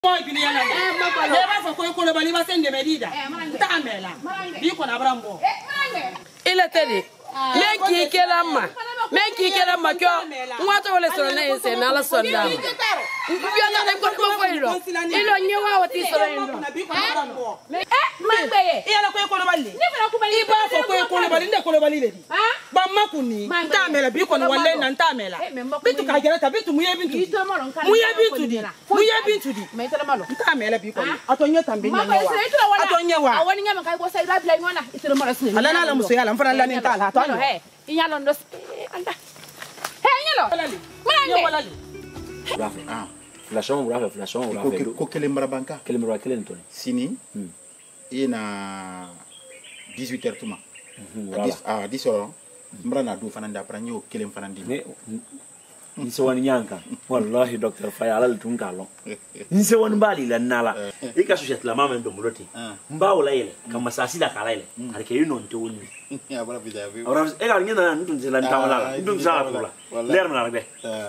Boy bini yana. Ba fa ko lo bali ba sen de medida. Ta mela. Bi ko na brambo. Ile tedi. Menki kelama. Menki kelama kyo. Ngwato wole soro na ense na la sonda. Biyo na ko fo ilo. Ilo nyewa wati soro ilo. Mangbe. Iyala ko lo bali. Iba fa ko lo bali nde ko lo bali le di. Ba makuni. Ta mela bi ko no wale na ta mela. Bitu ka jara ta bitu muye bintu. Muye bintu di. Muye bintu di. Ta mela bi ko. Atonye tambe nyawa. Atonye wa. Awoni nyama kai ko sai rabla ngona itero mara sine. Ala na la muso yala mfana la ni ta la to. He. Inyalo ndo. Anda. He nyalo. Mangbe. Rafe. Flashon Rafe. Ko kele marabanka. Kele mara kele ntoni. Sini. Ina 18h tuma. À 10h. Mbrana du fananda pranyo kele mfanandi. Nse wani nyanka. Wallahi Dr. Faya ala tunkalo. Nse wani bali la nala. Ika sushet la mama ndo muloti. Mba wala ile kama sasida kala ile. Alike yuno nte woni. Ya bala bija bi. Ora ega ngena ndu nzela ntawala. Ndu nzala kula. Ler na rebe.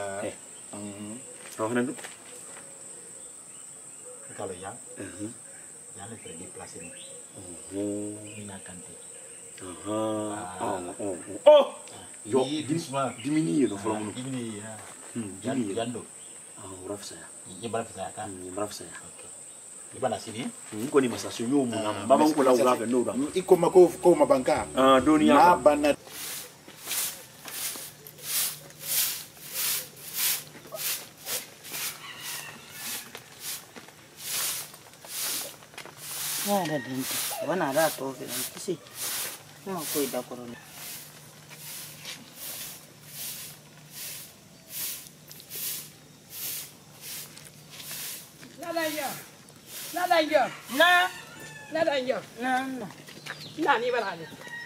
Rohna Kalau ya. Ya le pergi place ni. Ina kante. Oh. Yo, dimini no folo muno. Dimini ya. Dimini Jando. Rafsa ya. Ni barafisa kan. Rafsa ya. Okay. Ibana sini. Ngo ni masasyo nyomu ngam. Baba ngola urabe no ba. Iko mako mabanka. Dunia. Na bana. Ada dinti. Wana ada to ke dinti si. Ma ko ida korone. Na ni balani.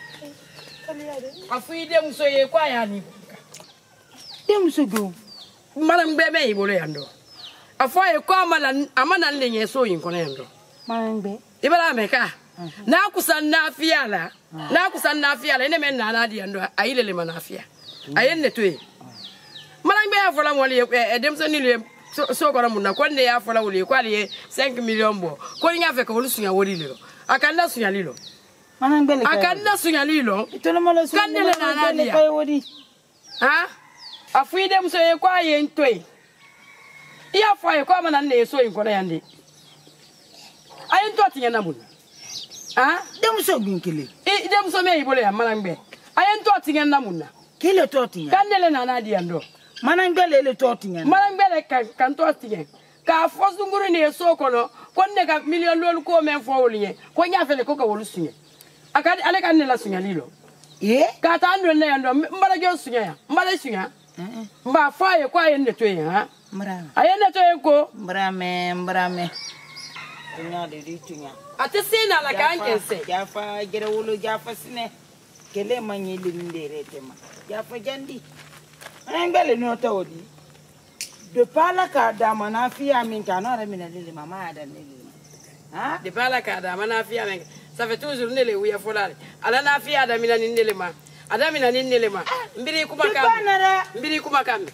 Afide muso ye kwa yani. Muso go. Malam bebe ibolo yando. Afoye kwa amana nlenye so yin kono yando. Mangbe. Ibala meka. Na kusanna fiala. Na kusanna fiala ene men na di yando ayile le manafia. Ayenne toyi. Malam be afola woli edemso ni le so kora munna konde ya afola woli kwa le 5 million bo. Ko nya fe ko wolu sunya woli le. Akanda sunya lilo. Mangbe le. Akanda sunya lilo. Itono mala sunya. Kandele na dia. Ha? Afide mso ye kwa ye ntoi. Iya fo ye kwa mana ne so yin kono yande. Ayin to tinya na mun. Ah? Demso ginkele. Demso me ibole ya manangbe. Ayin to tinya na mun na. Kile to tinya. Kandele na dia ndo. Manangbe le to tinya. Manangbe le kan to tinya. Ka fosunguru ne so kono. Konne ka million lolu ko men fo woliye. Ko nya fele ko ka wolu sunya. Akadi ale kan ne la sunya lilo. Ka ta ndo ne ndo mbala jo sunya ya. Mbala sunya. Mba fa ye kwa ye ne to ye ha. Mbra. Ayene to ye ko. Mbrame. Tunya de tunya. Ate sina la kan kense. Jafa gere wolo jafa sine. Kele manye limndere tema. Jafa jandi. Ngale no tawdi. De pala ka da manafia minta no remina lili mama ada lili. Hein? De pala ka da manafia men. Ça fait toujours nele uya folale. Ala nafia da mina nele ma. Ada mina nele ma. Mbiri kuma kam. Mbiri kuma kam.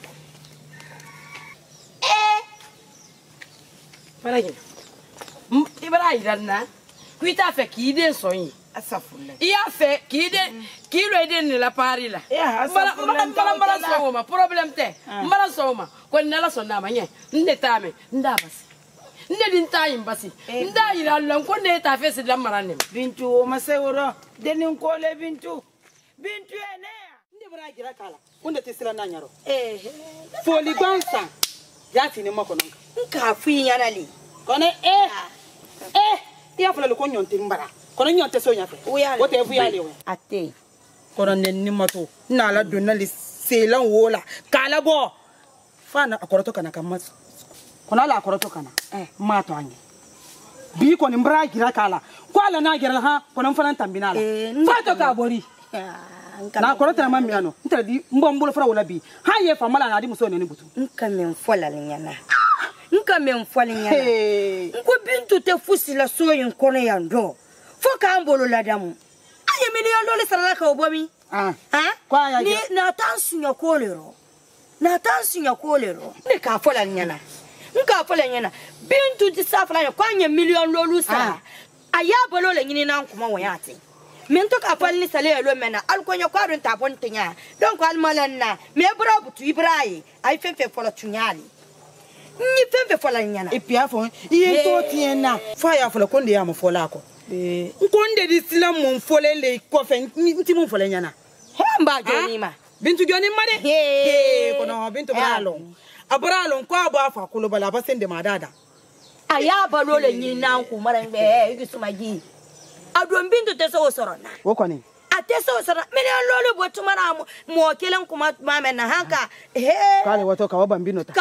Paragina. Ibara idanna. Kuita fe kide soyi. Asafulla. Iya fe kide kilo ide ni la pari la. Mbala soma problem te. Mbala soma ko nala sonna manye. Nde tame ndabasi. Nde dinta yimbasi. Nda ira lon ko ne ta fe se lamarane. Bintu maseworo denin ko le bintu. Bintu ene. Nde bara gira kala. Kunde tisila na nyaro. Foli bansa. Yati ni makono. Nka fi yarali. Kono iya fala ko nyonte mbara. Kono nyonte so nyafe. Wote fu yale we. Ate. Kono nenni mato. Na la donna li selan wola. Kala bo. Fana akoroto kana kamas. Kono la akoroto kana. Mato ange. Bi ko ni mbara gira kala. Ko ala na gira ha kono fana tambina la. Fato ka bori. Na akoroto na mamiano. Ntra di mbombulo fara wola bi. Ha ye fa mala na di muso ne ni butu. Nka men fola nyana. Nka men fola nyana. Nko bintu te fusila soyin kono yando. Foka ambolo la damu. Aye million dollars sala ka obomi. Kwa ya ni na tansunya kolero. Na tansunya kolero. Ni ka fola nyana. nka fola nyana bintu di safla ya kwanye million lolu sa aya bolo le nyini na nkuma wonyate minto ka falli sale lo mena alkonya kwadun ta pontinya donc almalanna me bra butu ibrayi ay fefe fola tunyali ni fefe fola nyana et puis afon il to tiena fa ya fola konde ya mo fola ko nkonde di sila mo fola le ko fe nti mo fola nyana hemba joni ma bintu joni made he kono bintu bralo abralo ko aba fa kulo bala ba sende madada aya balo le nyini na nkuma ngbe igisumagi adon bintu te so sorona wo ni ate so sorona mele lolo botumara mo kelen kuma mama na hanka kale wato ka waba mbinota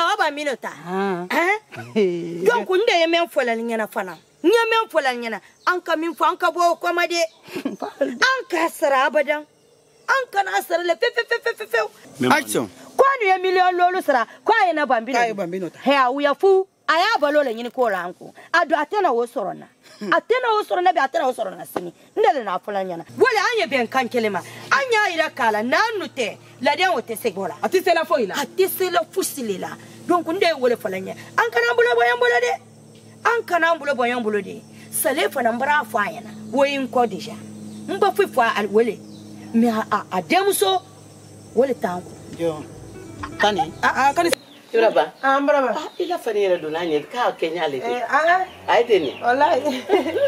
donc nde yemen fola nyana fana nyemen fola nyana anka min fo anka bo ko made anka sara abadan anka na sara le fe action ko ni ye million lolo sara ko ye na bambinota he awuya fu aya balo le nyini ko ranko ado atena wo sorona be atena wo sorona sini ndele na fola nyana wole anye ben kankelema anya ira kala nanute la den wote segbola atise la foila atise la fusilela donc nde wole fola nya ankana mbulo boyambulo de ankana mbulo boyambulo de sale fana mbara fayana woyin ko deja mba fifwa al wole me a demso wole tanko yo kani kani Ibraba. Ambraba. Ila fani yɛrɛ donna ɲɛ k'a kɛ ɲale de. A ye ten ne. Wallahi.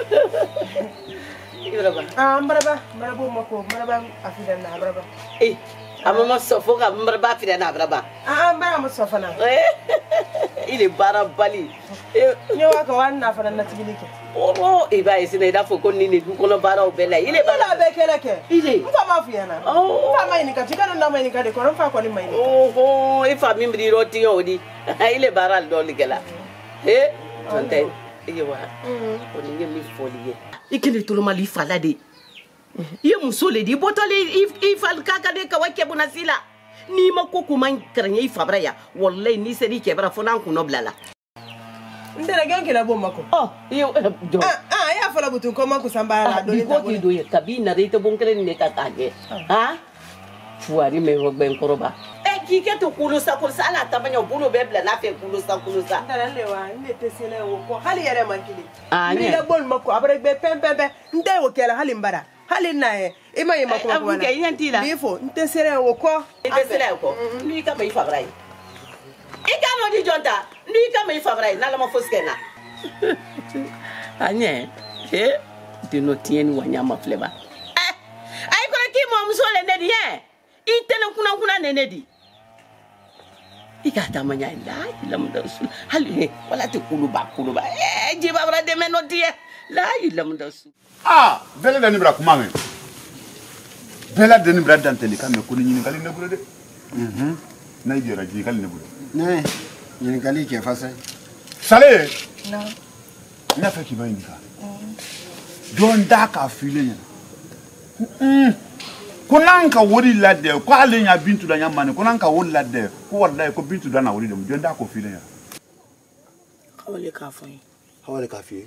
Ibraba. Ambraba. Marabo mako. Maraba afida na Ambraba. A ma sɔn fo ka Maraba afida na Ibraba. Ambraba ma sɔn fana. Il est baara bali. Nye wa ka wani na fana na tibili kɛ. Oh, i b'a ye sisan i n'a fɔ ko nin de du kɔnɔ baaraw bɛɛ la. Il est baara bɛɛ kɛlɛ kɛ. Il est. N fa ma f'i ɲɛna. N fa ma ɲininka ci kana na ma ɲininka de kɔrɔ n fa kɔni ma ɲininka. Oh, i fa min biri yɔrɔ tigɛ o di. Il est baara dɔɔni kɛ la. Tonton i ye wa. O ni ye min fɔli ye. I kelen toloma i fa la de. I ye muso le di i bɔtɔli i fa k'a ka de ka wa kɛ bunasi la. N'i ma ko ko man kɛrɛnkɛ i fa bara yan walayi n'i sera i cɛ bara fo n'an kunna bila la. N tɛna gɛn kɛlɛ bɔ mako. I ye jɔ. I y'a fɔla butun ko man kusan baara la. Bi ko k'i don ye kabi nare i tɛ bon kelen de ka k'a kɛ. Fuwari mɛ gbɛn kɔrɔba. K'i kɛ to kulo sa ala tabaɲa o bolo bɛɛ bila n'a fɛ kulo sa. N tɛna ne wa ne tɛ se o kɔ hali yɛrɛ man kelen. N yɛrɛ bɔ mako a bɛ pɛn n tɛ o kɛla hali n bara hali n'a ye i ma ye mako ma kuma na. I ɲɛ t'i la. B'i fɔ n tɛ se o kɔ. I tɛ se o kɔ. N'i ka ma i fa bara ye. I ka n'o di jɔn ta n'i ka ma i fa bara ye n'ala ma fosi kɛ n na. A ɲɛ deno tiɲɛ ni waɲa ma filɛ ba. A yi kɔrɔ k'i mɔmuso le ne di ye i tɛnɛ kunna ne ne di. I ka taama ɲa la ilamuda su hali wala tɛ kuluba jiba bara dɛmɛ n'o di ye la ilamuda su. Bɛɛ la ni bila kuma mɛn bɛɛ la ni bila dantɛli ka mɛn ko ni ɲininkali ne bolo dɛ n'a jɛra ɲininkali ne bolo. Ne ɲininkali kɛ fasa. Sale n'a fɛ k'i ma ɲininka jɔn da k'a fili ɲɛna ko n'an ka wari ladɛ ko ale ɲa Bintu da ɲa mani ko n'an ka wari ladɛ ko walayi ko Bintu da na wari dɛmɛ jɔn da k'o fili ɲɛna. Hawale k'a fɔ n ye. Hawale k'a f'i ye.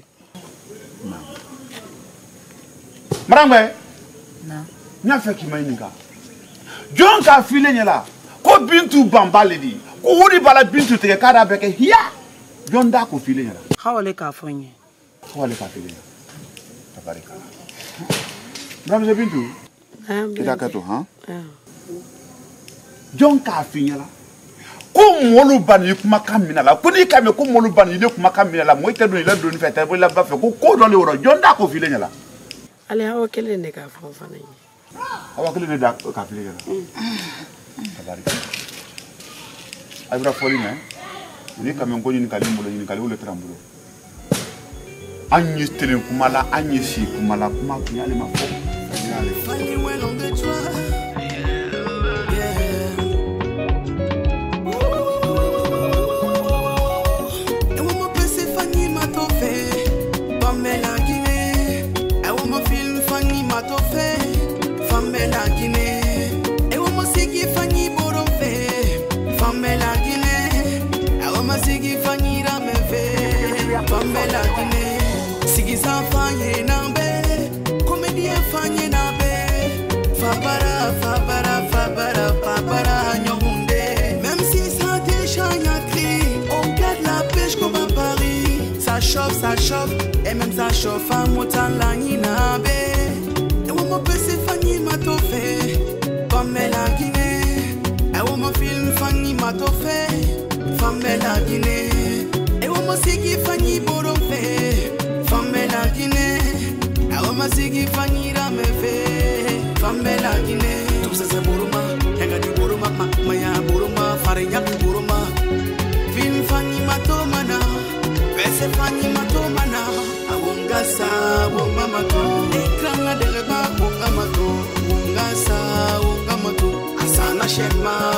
Maramɛ n y'a fɛ k'i ma ɲininka jɔn k'a fili ɲɛna ko Bintu banbali de ko wari b'a la Bintu tigɛ k'a da bɛ kɛ hiya jɔn da k'o fili ɲɛna. Hawale k'a fɔ n ye. Hawale k'a fili ɲɛna. Tabarikala. Maramɛ Bintu. Kita kɛ to jɔn k'a f'i ɲɛna ko mɔlu bani i kumakan minɛ la ko n'i ka mɛn ko mɔlu bani i le kumakan minɛ la mɔgɔ i tɛ don i la doni fɛ i tɛ bɔ i la ba fɛ ko dɔ le wɔrɔ jɔn da k'o f'i ɲɛna. Ale awa kelen de k'a fɔ fana ye. Awa kelen de da k'a f'i ɲɛna. Tabarikala. A bɛna fɔli mɛn n'i ka mɛn ko ɲininkali n bolo ɲininkali o le tɛra n bolo an ye telen kuma la an ye si kuma la kuma kun y'ale ma fɔ. Funny when on the track. Même si ça déjà y a cri, on garde la pêche ça chauffe, et même ça chauffe à montant la nina bé. Et on m'a passé Fanny m'a tout fait, femme la Guinée. Et on m'a film Fanny m'a tout fait, femme la Guinée. Et on m'a sigi Fanny Boron fait, femme la Guinée. Et on m'a sigi Fanny Rame fait, femme la Guinée. Tout ça c'est Boroma, y'a di Boroma, maya Boroma, Faria Boroma. Film Fanny Matomana, Pese Fanny Matomana, Awongasa, Wongamato, Ekrana de Leba, Wongamato, Wongasa, Wongamato, Asana Shema,